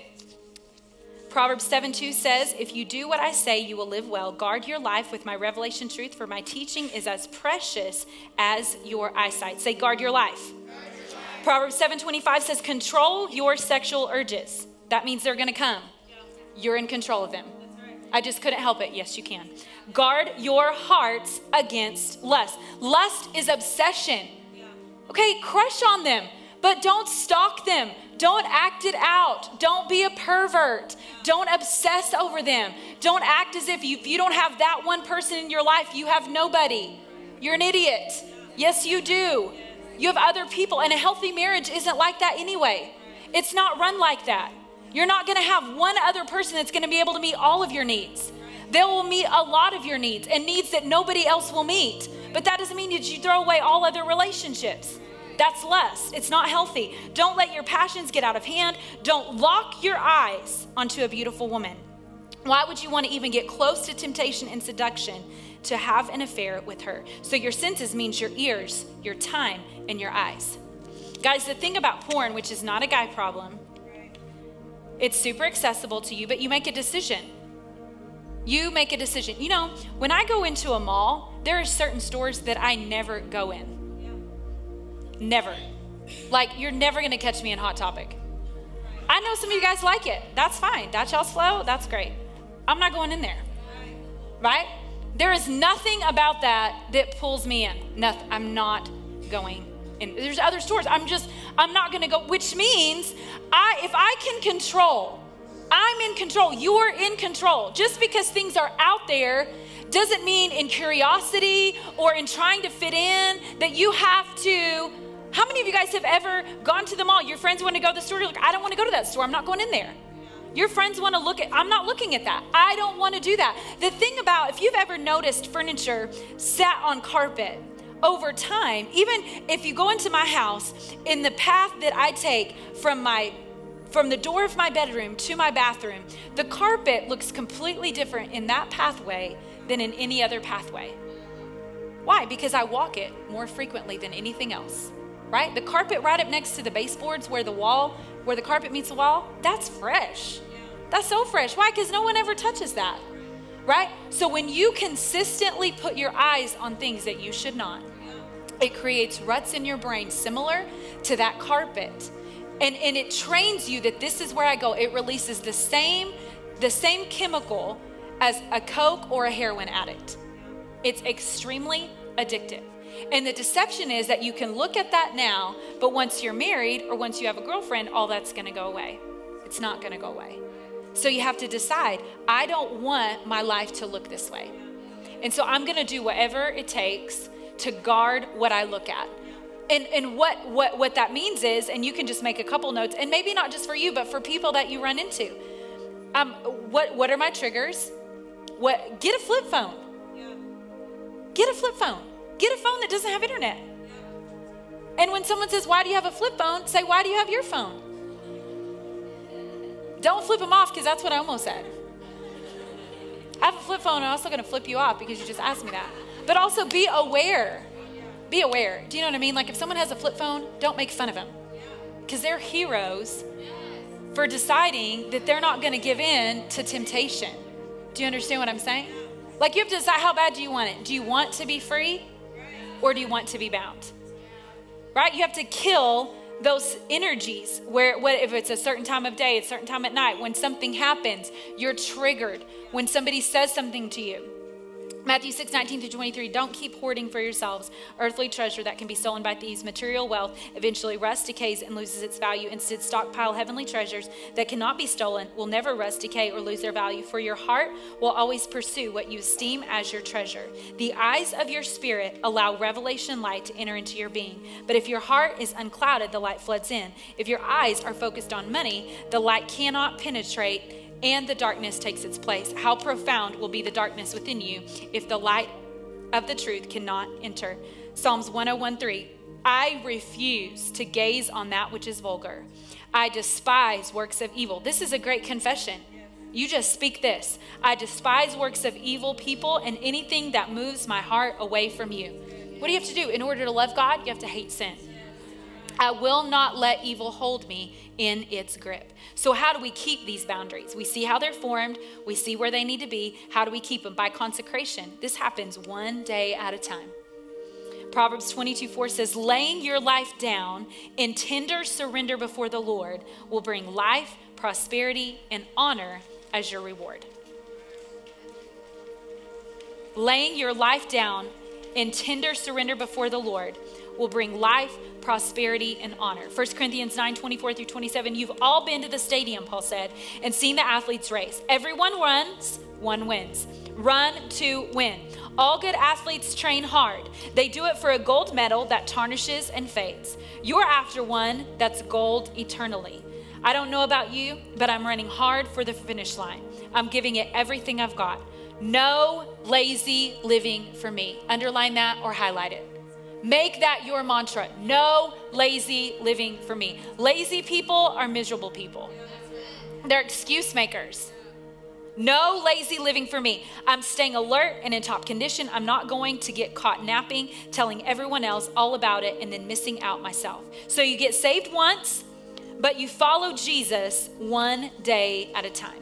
Proverbs seven two says, if you do what I say, you will live well. Guard your life with my revelation truth, for my teaching is as precious as your eyesight. Say, guard your life. Guard your life. Proverbs seven twenty-five says, control your sexual urges. That means they're gonna come. you're in control of them. I just couldn't help it. Yes, you can. Guard your hearts against lust. Lust is obsession. Okay, crush on them, but don't stalk them. Don't act it out. Don't be a pervert. Don't obsess over them. Don't act as if you, if you don't have that one person in your life, you have nobody. You're an idiot. Yes, you do. You have other people, and a healthy marriage isn't like that anyway. It's not run like that. You're not going to have one other person that's going to be able to meet all of your needs. They will meet a lot of your needs and needs that nobody else will meet. But that doesn't mean that you throw away all other relationships. That's lust. It's not healthy. Don't let your passions get out of hand. Don't lock your eyes onto a beautiful woman. Why would you want to even get close to temptation and seduction to have an affair with her? So your senses means your ears, your time, and your eyes. Guys, the thing about porn, which is not a guy problem, it's super accessible to you, but you make a decision. You make a decision. You know, when I go into a mall, there are certain stores that I never go in. Never. Like, you're never going to catch me in Hot Topic. I know some of you guys like it. That's fine. That's y'all's flow. That's great. I'm not going in there. Right? There is nothing about that that pulls me in. Nothing. I'm not going in. There's other stores. I'm just, I'm not going to go, which means I, if I can control, I'm in control. You're in control. Just because things are out there doesn't mean in curiosity or in trying to fit in that you have to. How many of you guys have ever gone to the mall? Your friends want to go to the store. You're like, I don't want to go to that store. I'm not going in there. Your friends want to look at, I'm not looking at that. I don't want to do that. The thing about, if you've ever noticed furniture sat on carpet over time, even if you go into my house, in the path that I take from my From the door of my bedroom to my bathroom, the carpet looks completely different in that pathway than in any other pathway. Why? Because I walk it more frequently than anything else, right? The carpet right up next to the baseboards where the wall, where the carpet meets the wall, that's fresh. That's so fresh. Why? Because no one ever touches that, right? So when you consistently put your eyes on things that you should not, it creates ruts in your brain similar to that carpet. And, and it trains you that this is where I go. It releases the same, the same chemical as a Coke or a heroin addict. It's extremely addictive. And the deception is that you can look at that now, but once you're married or once you have a girlfriend, all that's going to go away. It's not going to go away. So you have to decide, I don't want my life to look this way. And so I'm going to do whatever it takes to guard what I look at. And, and what, what, what that means is, and you can just make a couple notes, and maybe not just for you, but for people that you run into. Um, what, what are my triggers? What, get a flip phone. Get a flip phone. Get a phone that doesn't have internet. And when someone says, why do you have a flip phone? Say, why do you have your phone? Don't flip them off, because that's what I almost said. I have a flip phone, and I'm also going to flip you off because you just asked me that. But also be aware. Be aware. Do you know what I mean? Like if someone has a flip phone, don't make fun of them. Because they're heroes for deciding that they're not going to give in to temptation. Do you understand what I'm saying? Like you have to decide, how bad do you want it? Do you want to be free or do you want to be bound? Right? You have to kill those energies where, what if it's a certain time of day, a certain time at night, when something happens, you're triggered, when somebody says something to you. Matthew six, nineteen through twenty-three, don't keep hoarding for yourselves earthly treasure that can be stolen by thieves. Material wealth eventually rusts, decays, and loses its value. Instead, stockpile heavenly treasures that cannot be stolen, will never rust, decay, or lose their value. For your heart will always pursue what you esteem as your treasure. The eyes of your spirit allow revelation light to enter into your being. But if your heart is unclouded, the light floods in. If your eyes are focused on money, the light cannot penetrate and the darkness takes its place. How profound will be the darkness within you if the light of the truth cannot enter. Psalms one oh one three, I refuse to gaze on that which is vulgar. I despise works of evil. This is a great confession. You just speak this. I despise works of evil people and anything that moves my heart away from you. What do you have to do? In order to love God, you have to hate sin. I will not let evil hold me in its grip. So how do we keep these boundaries? We see how they're formed. We see where they need to be. How do we keep them? By consecration. This happens one day at a time. Proverbs twenty-two four says, laying your life down in tender surrender before the Lord will bring life, prosperity, and honor as your reward. Laying your life down in tender surrender before the Lord will bring life, prosperity, and honor. First Corinthians nine, twenty-four through twenty-seven. You've all been to the stadium, Paul said, and seen the athletes race. Everyone runs, one wins. Run to win. All good athletes train hard. They do it for a gold medal that tarnishes and fades. You're after one that's gold eternally. I don't know about you, but I'm running hard for the finish line. I'm giving it everything I've got. No lazy living for me. Underline that or highlight it. Make that your mantra. No lazy living for me. Lazy people are miserable people. They're excuse makers. No lazy living for me. I'm staying alert and in top condition. I'm not going to get caught napping, telling everyone else all about it, and then missing out myself. So you get saved once, but you follow Jesus one day at a time.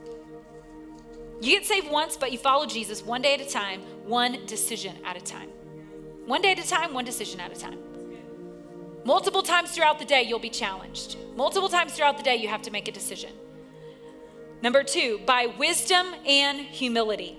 You get saved once, but you follow Jesus one day at a time, one decision at a time. One day at a time, one decision at a time. Multiple times throughout the day, you'll be challenged. Multiple times throughout the day, you have to make a decision. Number two, by wisdom and humility.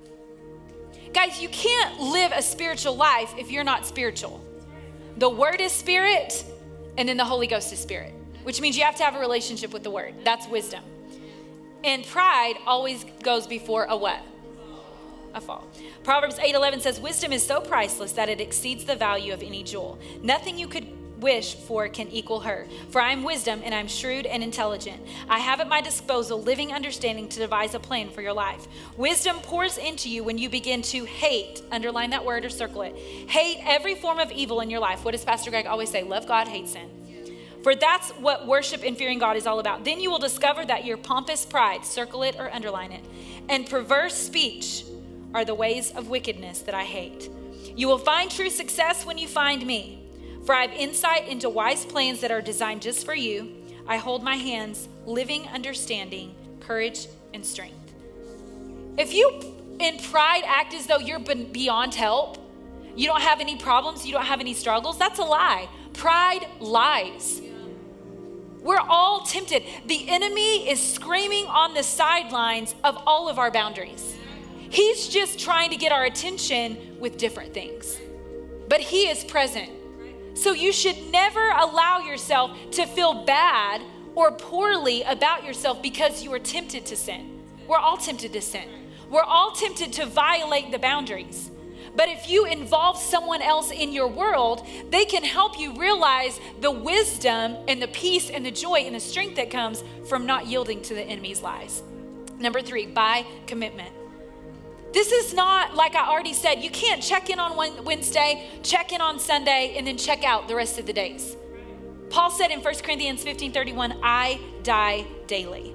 Guys, you can't live a spiritual life if you're not spiritual. The Word is spirit, and then the Holy Ghost is spirit, which means you have to have a relationship with the Word. That's wisdom. And pride always goes before a what? A fall. Proverbs eight eleven says, wisdom is so priceless that it exceeds the value of any jewel. Nothing you could wish for can equal her. For I am wisdom and I'm shrewd and intelligent. I have at my disposal living understanding to devise a plan for your life. Wisdom pours into you when you begin to hate, underline that word or circle it, hate every form of evil in your life. What does Pastor Greg always say? Love God, hate sin. For that's what worship and fearing God is all about. Then you will discover that your pompous pride, circle it or underline it, and perverse speech are the ways of wickedness that I hate. You will find true success when you find me, for I have insight into wise plans that are designed just for you. I hold my hands, living understanding, courage, and strength. If you in pride act as though you're beyond help, you don't have any problems, you don't have any struggles, that's a lie. Pride lies. We're all tempted. The enemy is screaming on the sidelines of all of our boundaries. He's just trying to get our attention with different things. But he is present. So you should never allow yourself to feel bad or poorly about yourself because you are tempted to sin. We're all tempted to sin. We're all tempted to violate the boundaries. But if you involve someone else in your world, they can help you realize the wisdom and the peace and the joy and the strength that comes from not yielding to the enemy's lies. Number three, by commitment. This is not, like I already said, you can't check in on Wednesday, check in on Sunday, and then check out the rest of the days. Paul said in First Corinthians fifteen thirty-one, I die daily.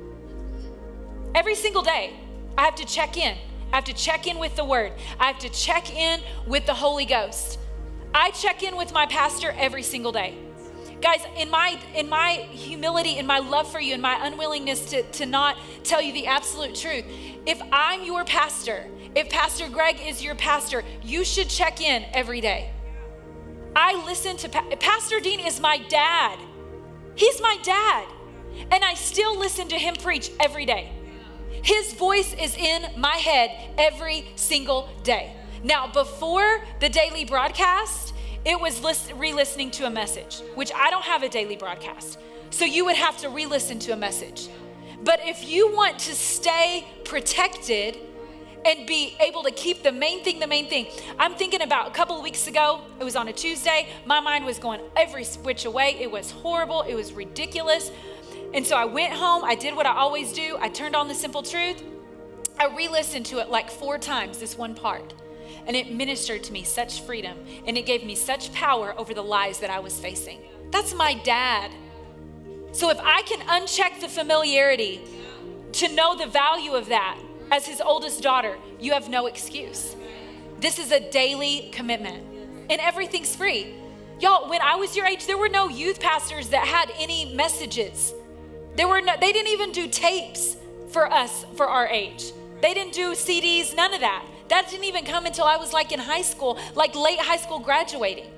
Every single day, I have to check in. I have to check in with the Word. I have to check in with the Holy Ghost. I check in with my pastor every single day. Guys, in my in my humility, in my love for you, in my unwillingness to, to not tell you the absolute truth, if I'm your pastor, if Pastor Greg is your pastor, you should check in every day. I listen to, pa- Pastor Dean is my dad. He's my dad. And I still listen to him preach every day. His voice is in my head every single day. Now, before the daily broadcast, it was list- re-listening to a message, which I don't have a daily broadcast. So you would have to re-listen to a message. But if you want to stay protected and be able to keep the main thing, the main thing. I'm thinking about a couple of weeks ago, it was on a Tuesday. My mind was going every which way. It was horrible. It was ridiculous. And so I went home. I did what I always do. I turned on The Simple Truth. I re-listened to it like four times, this one part. And it ministered to me such freedom. And it gave me such power over the lies that I was facing. That's my dad. So if I can uncheck the familiarity to know the value of that as his oldest daughter, you have no excuse. This is a daily commitment. And everything's free. Y'all, when I was your age, there were no youth pastors that had any messages. There were no, they didn't even do tapes for us, for our age. They didn't do C Ds, none of that. That didn't even come until I was like in high school, like late high school graduating.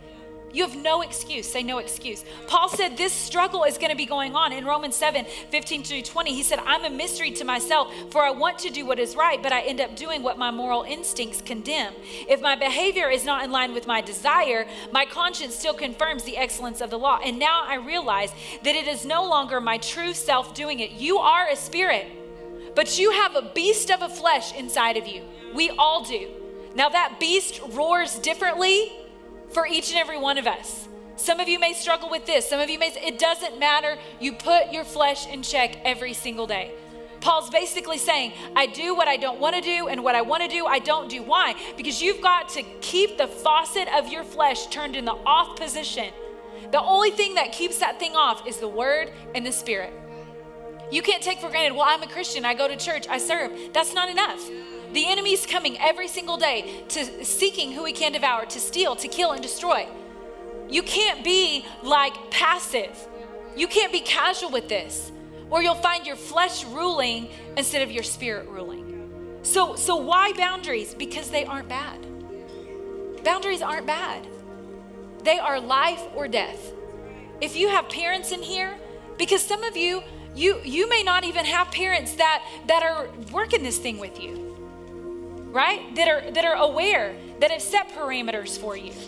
You have no excuse. Say no excuse. Paul said this struggle is going to be going on. In Romans seven, fifteen through twenty, he said, I'm a mystery to myself, for I want to do what is right, but I end up doing what my moral instincts condemn. If my behavior is not in line with my desire, my conscience still confirms the excellence of the law. And now I realize that it is no longer my true self doing it. You are a spirit, but you have a beast of a flesh inside of you. We all do. Now that beast roars differently for each and every one of us. Some of you may struggle with this. Some of you may, it doesn't matter. You put your flesh in check every single day. Paul's basically saying, I do what I don't want to do, and what I want to do, I don't do. Why? Because you've got to keep the faucet of your flesh turned in the off position. The only thing that keeps that thing off is the word and the spirit. You can't take for granted, well, I'm a Christian, I go to church, I serve. That's not enough. The enemy's coming every single day to seeking who he can devour, to steal, to kill, and destroy. You can't be like passive. You can't be casual with this, or you'll find your flesh ruling instead of your spirit ruling. So, so why boundaries? Because they aren't bad. Boundaries aren't bad. They are life or death. If you have parents in here, because some of you, you, you may not even have parents that, that are working this thing with you. Right? That are, that are aware, that have set parameters for you.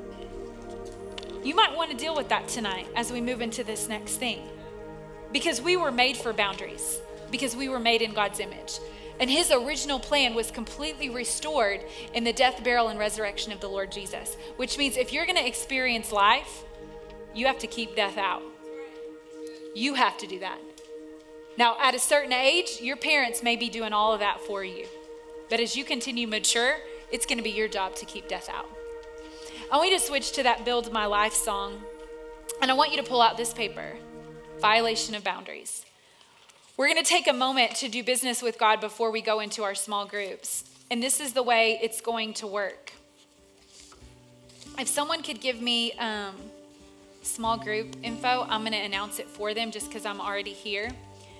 You might want to deal with that tonight as we move into this next thing. Because we were made for boundaries. Because we were made in God's image. And his original plan was completely restored in the death, burial, and resurrection of the Lord Jesus. Which means if you're going to experience life, you have to keep death out. You have to do that. Now, at a certain age, your parents may be doing all of that for you. But as you continue to mature, it's going to be your job to keep death out. I want you to switch to that Build My Life song. And I want you to pull out this paper, Violation of Boundaries. We're going to take a moment to do business with God before we go into our small groups. And this is the way it's going to work. If someone could give me um, small group info, I'm going to announce it for them just because I'm already here.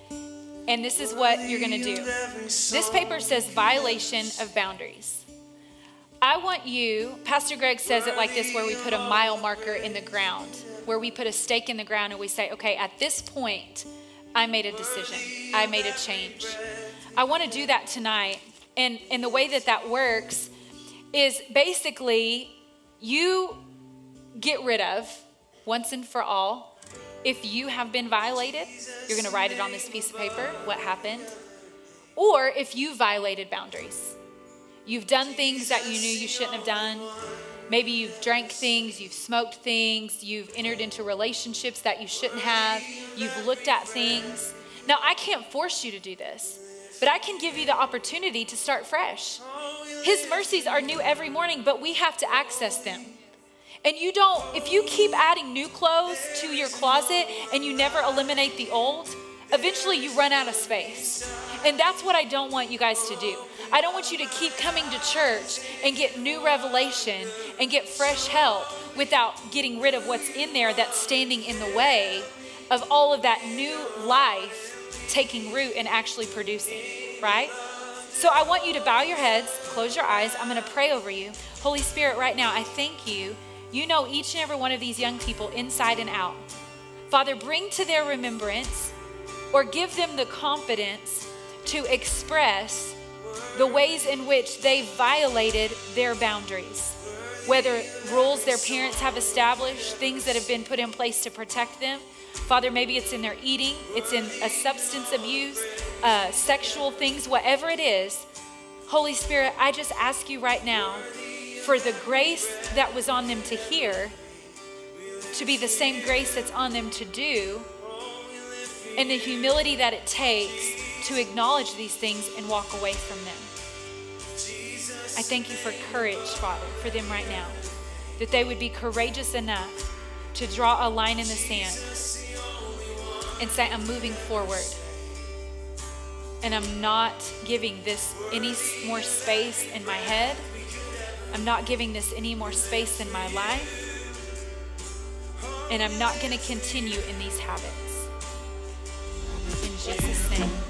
And this is what you're going to do. This paper says violation of boundaries. I want you, Pastor Greg says it like this, where we put a mile marker in the ground, where we put a stake in the ground and we say, okay, at this point, I made a decision. I made a change. I want to do that tonight. And, and the way that that works is basically you get rid of, once and for all, if you have been violated, you're going to write it on this piece of paper, what happened. Or if you violated boundaries. You've done things that you knew you shouldn't have done. Maybe you've drank things, you've smoked things, you've entered into relationships that you shouldn't have. You've looked at things. Now, I can't force you to do this, but I can give you the opportunity to start fresh. His mercies are new every morning, but we have to access them. And you don't, if you keep adding new clothes to your closet and you never eliminate the old, eventually you run out of space. And that's what I don't want you guys to do. I don't want you to keep coming to church and get new revelation and get fresh help without getting rid of what's in there that's standing in the way of all of that new life taking root and actually producing, right? So I want you to bow your heads, close your eyes. I'm going to pray over you. Holy Spirit, right now, I thank you. You know each and every one of these young people inside and out. Father, bring to their remembrance or give them the confidence to express the ways in which they violated their boundaries. Whether rules their parents have established, things that have been put in place to protect them. Father, maybe it's in their eating, it's in a substance abuse, uh, sexual things, whatever it is. Holy Spirit, I just ask you right now for the grace that was on them to hear to be the same grace that's on them to do, and the humility that it takes to acknowledge these things and walk away from them. I thank you for courage, Father, for them right now, that they would be courageous enough to draw a line in the sand and say, I'm moving forward, and I'm not giving this any more space in my head. I'm not giving this any more space in my life. And I'm not going to continue in these habits. In Jesus' name.